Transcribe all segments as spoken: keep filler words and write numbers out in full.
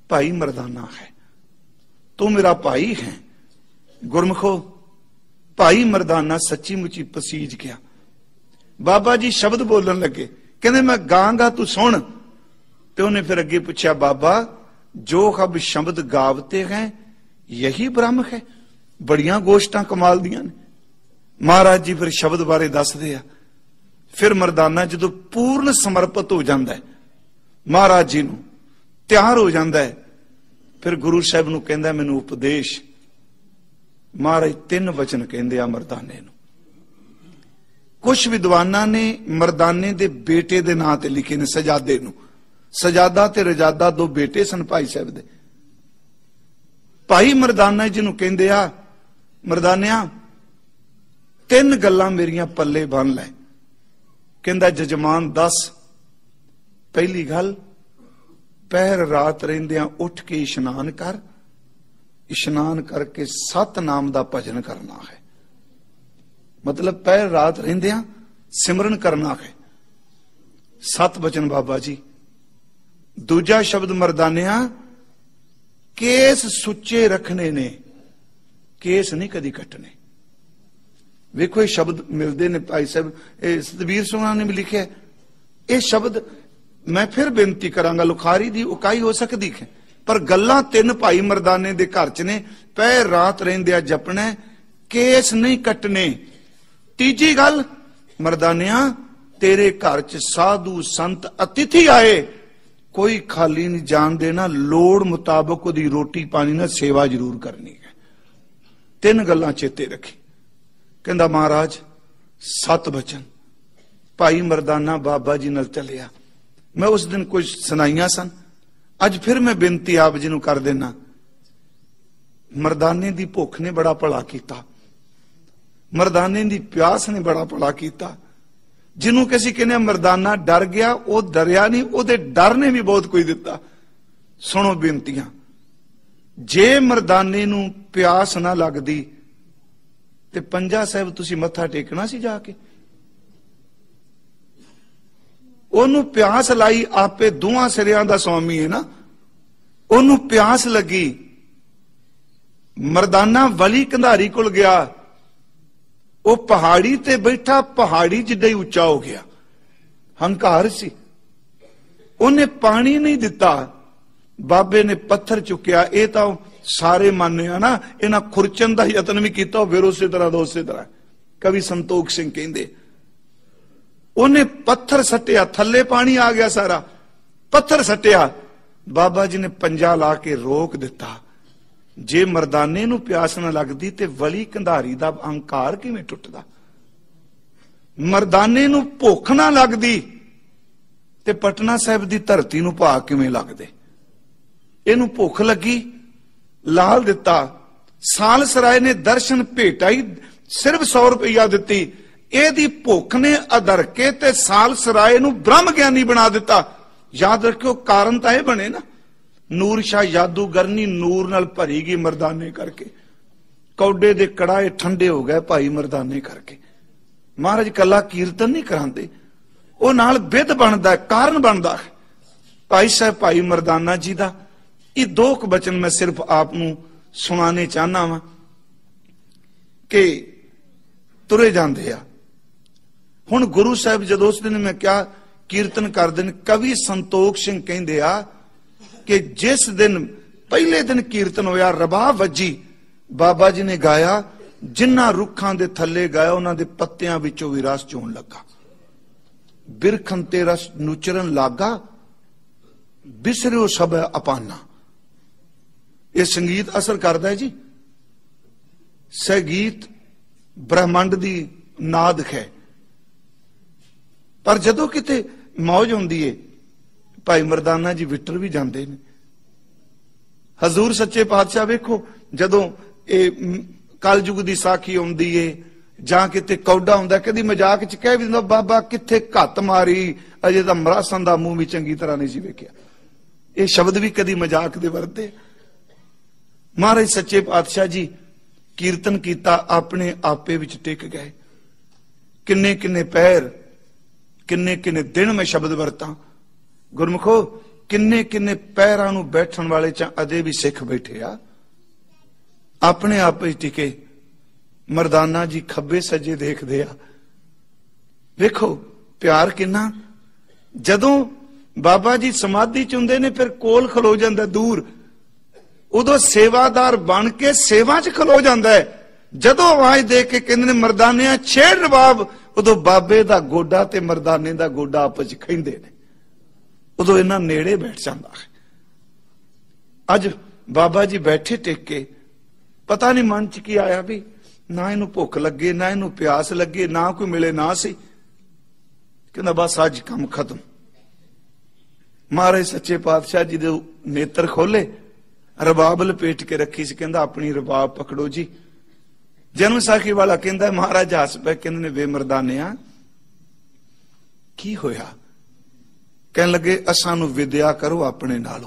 भाई मर्दाना है, तू मेरा भाई है। गुरमुखो, भाई मर्दाना सच्ची मुची पसीज गया। बाबा जी शब्द बोलन लगे, कहते मैं गांगा तू सुन। तो उन्हें फिर अगे पूछा, बाबा जो अब शब्द गावते हैं यही ब्रह्म है? बड़ियां गोष्टां कमाल दियां ने। महाराज जी फिर शब्द बारे दसदे आ। फिर मर्दाना जो पूर्ण समर्पित हो जाता है महाराज जी नूं, तैयार हो जाता है, फिर गुरु साहब नूं कहंदा मैनूं उपदेश। महाराज तीन वचन कहंदे आ मर्दाने नूं। कुछ विद्वानां ने मर्दाने दे बेटे दे नां ते लिखे ने, सजादे नूं। सजादा ते रजादा दो बेटे सन भाई साहब दे। भाई मर्दाना जी नूं कहंदे आ, मर्दानिया तीन गल्लां मेरियां पल्ले बन लै। कहंदा जजमान दस। पहली गल, पहर रात रहिंदियां उठ के इशनान कर, इशनान करके सत नाम दा भजन करना है। मतलब पहर रात रहिंदियां सिमरन करना है। सत वचन बाबा जी। दूजा शब्द मर्दानिया, केस सुच्चे रखने ने, केस नहीं कदी कटने। वेखो ये शब्द मिलते ने भाई साहब, सतबीर सोना ने भी लिखे। ये शब्द मैं फिर बेनती करांगा, लुखारी दी उकाई हो सकती है, पर गल्लां तीन भाई मर्दाने दे घर च ने। पैर रात रहिंदिया जपना, केस नहीं कटने। तीजी गल, मर्दानिया तेरे घर च साधु संत अतिथि आए, कोई खाली नहीं जान देना, लोड़ मुताबक उहदी रोटी पानी ना सेवा जरूर करनी है। तीन गल्लां चेते रखी। कहंदा महाराज सत वचन। भाई मर्दाना बाबा जी नाल चलिया। मैं उस दिन कुछ सुनाइया सन, अज फिर मैं बेनती आप जी नूं कर देना। मर्दाने दी भुख ने बड़ा भला कीता, मर्दाने दी प्यास ने बड़ा भला कीता। जिन्हों कि असीं कहने मर्दाना डर गया, वो डरिया नहीं, ओदे डर ने भी बहुत कुछ दिता। सुनो बेनतियां, जे मर्दाने नूं प्यास ना लगदी ते पंजा साहिब तुसीं मत्था टेकना सी जाके। ओनू प्यास लाई, आपे दोवां सिरियां दा स्वामी है ना, ओनू प्यास लगी। मर्दाना वली कंधारी कोल गया, वो पहाड़ी ते बैठा, पहाड़ी जिड्डा ही उच्चा हो गया, हंकार सी। उन्हें पानी नहीं दिता, बाबे ने पत्थर चुकया। ये तो सारे माने ना, इन्हां खुरचन का यतन भी किया, फिर उस तरह का उस तरह। कवि संतोख सिंह कहंदे, उन्हें पत्थर सट्टिया, थले पानी आ गया सारा, पत्थर सट्टिया। बाबा जी ने पंजा ला के रोक दिता। जे मर्दाने नूं प्यास ना लगदी ते वली कंधारी दा अहंकार किवें टुटदा? मर्दाने नूं भुख ना लगदी ते पटना साहिब दी धरती नूं भाग किवें लगदे? इहनूं भुख लगी, लाल दिता। साल सराय ने दर्शन भेटाई, सिर्फ सौ रुपया दिती। एदी भुख ने अधर के ते साल सराय नूं ब्रह्म ज्ञानी बना दिता। याद रखियो, कारण तां इह बने ना, नूर शाह जादूगरनी नूर नाल भरी गई मर्दाने करके। कौडे दे कड़ाए ठंडे हो गए भाई मर्दाने करके। महाराज कला कीर्तन नहीं करांदे, वो नाल बिध बनदा, कारण बनदा। भाई साहब भाई मर्दाना जी दा ये दो क बचन मैं सिर्फ आप नूं सुनाने चाहना वा कि तुरे जांदे आ। हुण गुरु साहब जदों उस दिन मैं क्या कीर्तन कर दिन, कवि संतोख सिंह कहंदे आ कि जिस दिन पहले दिन कीर्तन होया, रबाह वजी, बाबा जी ने गाया, जिन्ना रुखां दे थल्ले गाया उन्हां दे पत्तियां विचों भी रस चोण लगा। बिरखन ते रस नुचरन लागा, बिसरियो सब अपाना। ये संगीत असर करदा है जी। संगीत ब्रह्मंड दी नाद है, पर जदों किते मौज होंदी है, भाई मर्दाना जी विटर भी जाते हैं। हजूर सच्चे पातशाह वेखो, जदों ये कलयुग की साखी आउंदी है जां किते कौडा हुंदा, कदी मजाक च कह भी दिंदा, बाबा किथे घत मारी, अजे तां मरासन दा मूंह भी चंगी तरह नहीं सी वेखिया। ये शब्द भी कदी मजाक दे वरते। महाराज सच्चे पातशाह जी कीर्तन कीता, अपने आपे विच टिक गए। किन्ने किन्ने पैर, किन्ने किन्ने दिन मैं शब्द वरता। गुरमुखो, किन्ने किन्ने पैरां नूं बैठण वाले च अजे भी सिख बैठे आ, अपने आप ही टिके। मरदाना जी खब्बे सज्जे देखदे आ। देखो प्यार किन्ना। जदों बाबा जी समाधि च हुंदे ने फिर कोल खलो जांदा दूर, उदों सेवादार बन के सेवा च खलो जांदा है। जदों आवाज दे के कहंदे ने मरदानिया छेड़ रबाब, उदों बाबे दा गोडा ते मरदाने दा गोडा आपस च खैंदे ने, उदों इन्ना नेड़े बैठ जांदा है। अज बाबा जी बैठे टेक के, पता नहीं मन च की आया भी ना इनू भुख लगे ना इनू प्यास लगे ना कोई मिले ना सी। कहंदा बस अज काम खत्म। महाराज सच्चे पातशाह जी दे नेत्र खोले, रबाब लपेट के रखी सी। कहंदा अपनी रबाब पकड़ो जी। जन्म साखी वाला कहंदा महाराज हस पे, कहंदे ने वे मरदानिया की होया? कहन लगे असां नूं विद्या करो अपने नालों,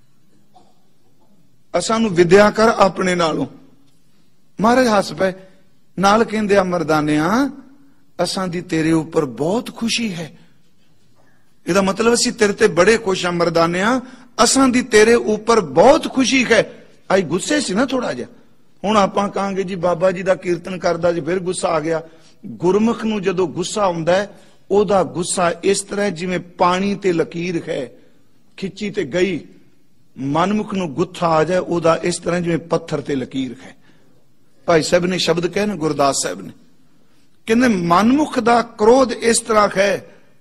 असां नूं विद्या कर अपने नालों। महाराज हस पे, नाल कहंदे आ मरदानिया असां दी तेरे ऊपर बहुत खुशी है। इहदा मतलब असीं तेरे ते बड़े खुश हां मरदानिया, असां दी तेरे ऊपर बहुत खुशी है। आई गुस्से सी ना थोड़ा जिहा। हुण आपां कहांगे जी बाबा जी दा कीर्तन करदा जी फिर गुस्सा आ गया। गुरमुख नूं जदों गुस्सा आउंदा है, ओदा गुस्सा इस तरह जिवें पानी ते लकीर है, खिच्ची ते गई। मनमुख नूं गुस्सा आ जाए, ओदा इस तरह जिवें पत्थर ते लकीर है। भाई साहब ने शब्द कहे ना, गुरदास साहब ने कहंदे मनमुख दा क्रोध इस तरह है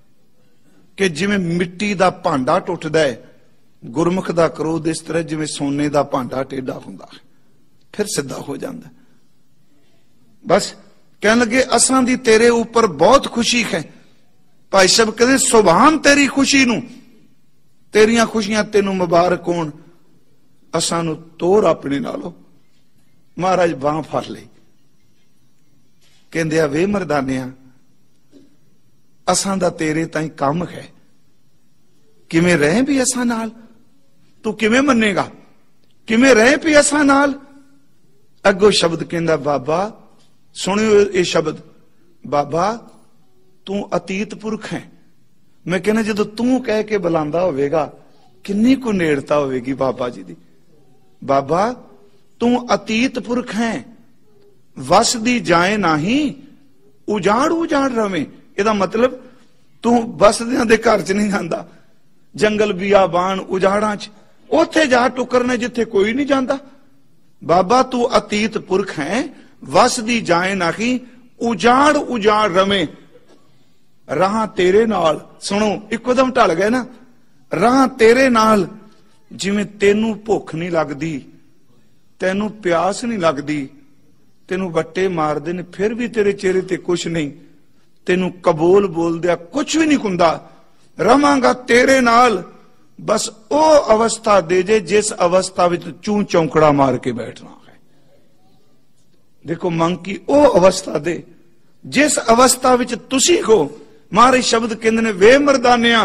कि जिवें मिट्टी दा भांडा टुटदा है, गुरमुख दा क्रोध इस तरह जिवें सोने दा भांडा टेढ़ा हुंदा है, फिर सीधा हो जाता। बस कहने लगे असां दी तेरे ऊपर बहुत खुशी है। भाई साहब कहते सुभान तेरी खुशी नूं, तेरियां खुशियां तेनू मुबारक होण, असां नूं तोर अपने नालों। महाराज बांह फड़ लई, कहंदे आ वे मरदानिया असां दा तेरे ताईं काम है, किवें रहे भी असां नाल, तू किवें मन्नेगा, किवें रहे भी असां नाल। अगो शब्द कहंदा बाबा सुनियो ये शब्द, बाबा तू अतीत पुरख है। मैं कहना जदों तू कह के बुलांदा होवेगा किन्नी को नेड़ता होवेगी बाबा जी दी। बाबा तू अतीत पुरख है, वस दी जाए नाही, उजाड़ उजाड़ रवे। इहदा मतलब तू बसदियां दे घर च नहीं जांदा, जंगल बियाबान उजाड़ां च उत्थे जा टुकरने जिथे कोई नहीं जांदा। बाबा तू अतीत पुरख है, वस दी जाए नाही, उजाड़ उजाड़ रवे। राह तेरे नाल, सुनो इकोदम ढल गए ना, राह तेरे नाल जिवें तेनू भुख नहीं लगदी, तेनू प्यास नहीं लगदी, तेनू वट्टे मारदे ने फिर भी तेरे चेहरे ते कुछ नहीं, तेनू कबूल बोल दिया कुछ भी नहीं हुंदा, रवांगा तेरे नाल। बस ओ अवस्था दे जे जिस अवस्था विच चूं चौंकड़ा मार के बैठना है। देखो मंग की ओ अवस्था दे जिस अवस्था विच तुसी हो। मारे शब्द कहंदे ने वे मरदानिया,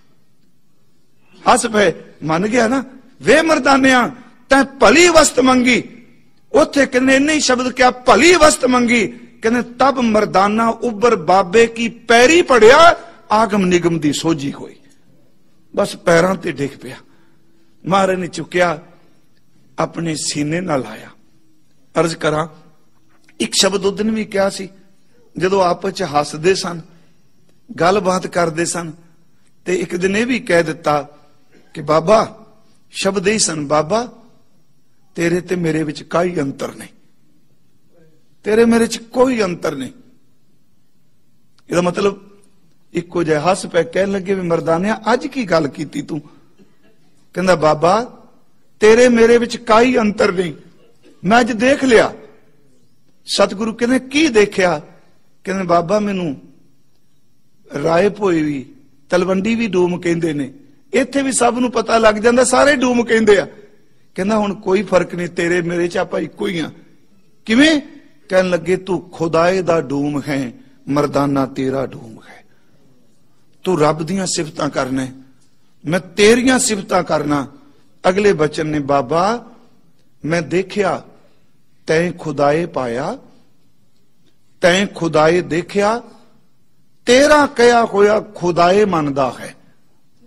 हस पे मन गया ना, वे मरदानिया तैं भली वस्त मंगी। उथे कहने नहीं शब्द क्या भली वस्त मंगी। कहने तब मरदाना उबर बाबे की पैरी पड़िया, आगम निगम दी सोझी होई, बस पैरां ते डिग पिया। महाराज ने चुकिया अपने सीने नाल लाया। अर्ज करा एक शब्द उस दिन भी क्या सी, जदों आपस च हसदे सन गलबात करते सन, ते एक दिन यह भी कह दिता कि बाबा शब्द ही सन, बाबा तेरे ते मेरे विच कोई अंतर नहीं, तेरे मेरे च कोई अंतर नहीं। इसदा मतलब इको जिहा हस पे कह लगे भी मरदानिया अज की गल कीती तू। कहंदा बाबा तेरे मेरे विच कोई अंतर नहीं, मैं अज देख लिया। सतगुरु कहने की देखिया? कहंदे बाबा मैनू राय भोई भी तलवंडी भी डूम कहंदे ने, इत्थे भी सब नूं पता लग जांदा सारे डूम कहंदे आ। कहंदा हुण कोई फर्क नहीं, तेरे मेरे च आपां इक्को ही आ। किवें? कहन लगे तू खुदाए दा डूम है, मरदाना तेरा डूम है। तू रब दियां सिफतां करना, मैं तेरियां सिफतां करना। अगले बचन ने बाबा मैं देखिया तैं खुदाए पाया, तैं खुदाए देखिया, तेरा कया होया खुदाए मनदा है।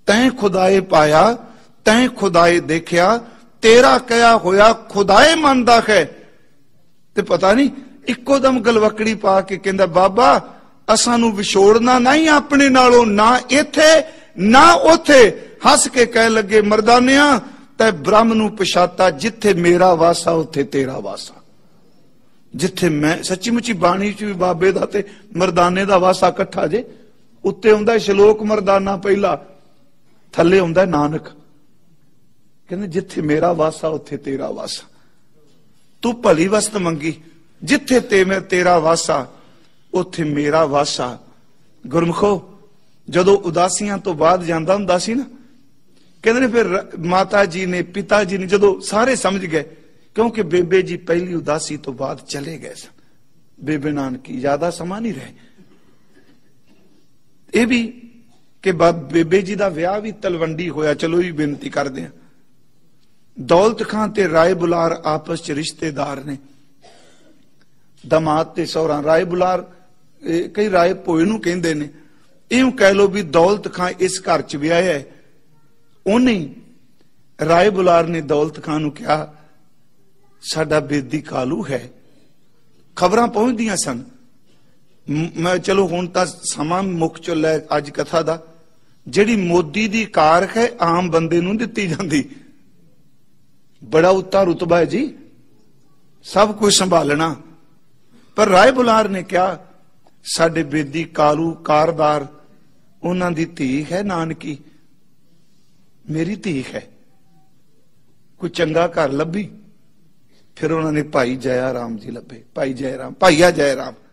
तैं खुदाए पाया तैं खुदाए देखिया, तेरा कया होया खुदाए मन दा है। ते पता नहीं इक्को दम गलवकड़ी पा के कहंदा बाबा असां नूं विछोड़ना नहीं अपने नालों, ना इथे ना उथे। हस के कह लगे मर्दानिया तै ब्रह्म नूं पछाता, जिथे मेरा वासा उथे तेरा वासा। जिथे मैं सच्ची मुची बाणी च भी बाबे दा ते मर्दाने दा वासा कट्ठा जे। उत्ते हुंदा श्लोक मर्दाना पहला, थल्ले हुंदा नानक। कहंदे जिथे मेरा वासा उथे तेरा वासा। तू भली वस्त मंगी, जिथे ते मैं तेरा वासा उथे मेरा वासा। गुरमुखो जदों उदासियां तो बाद जांदा हुंदा सी ना, कहंदे फिर माता जी ने पिता जी ने जदों सारे समझ गए, क्योंकि बेबे जी पहली उदासी तो बाद चले गए सन। बेबे नानकी ज्यादा समा नहीं रहे। यह भी कि बाद बेबे जी का विआह भी तलवंडी होया। चलो भी बेनती करते हैं, दौलत खां ते राय बुलार आपस च रिश्तेदार ने। दमाद ते सौरा राय बुलार, कई राय पोए नूं कहंदे ने। इउं कह लो भी दौलत खां इस घर च विआया है। उन्हें राय बुलार ने दौलत खां नूं कहा साडा बेदी कालू है। खबरां पहुंचदियां सन। मैं चलो हुण तां समा मुक चुला है अज कथा दा। जिहड़ी मोदी दी कार है आम बंदे नूं दित्ती जांदी। बड़ा उत्ता रुतबा है जी, सब कुछ संभालना। पर राय बुलार ने कहा साडे बेदी कालू कारदार, उन्हां दी धी है नानकी, मेरी धी है, कोई चंगा घर लभी। फिर उन्होंने भाई जया राम जी लभे। भाई जय राम, भाईया जय राम।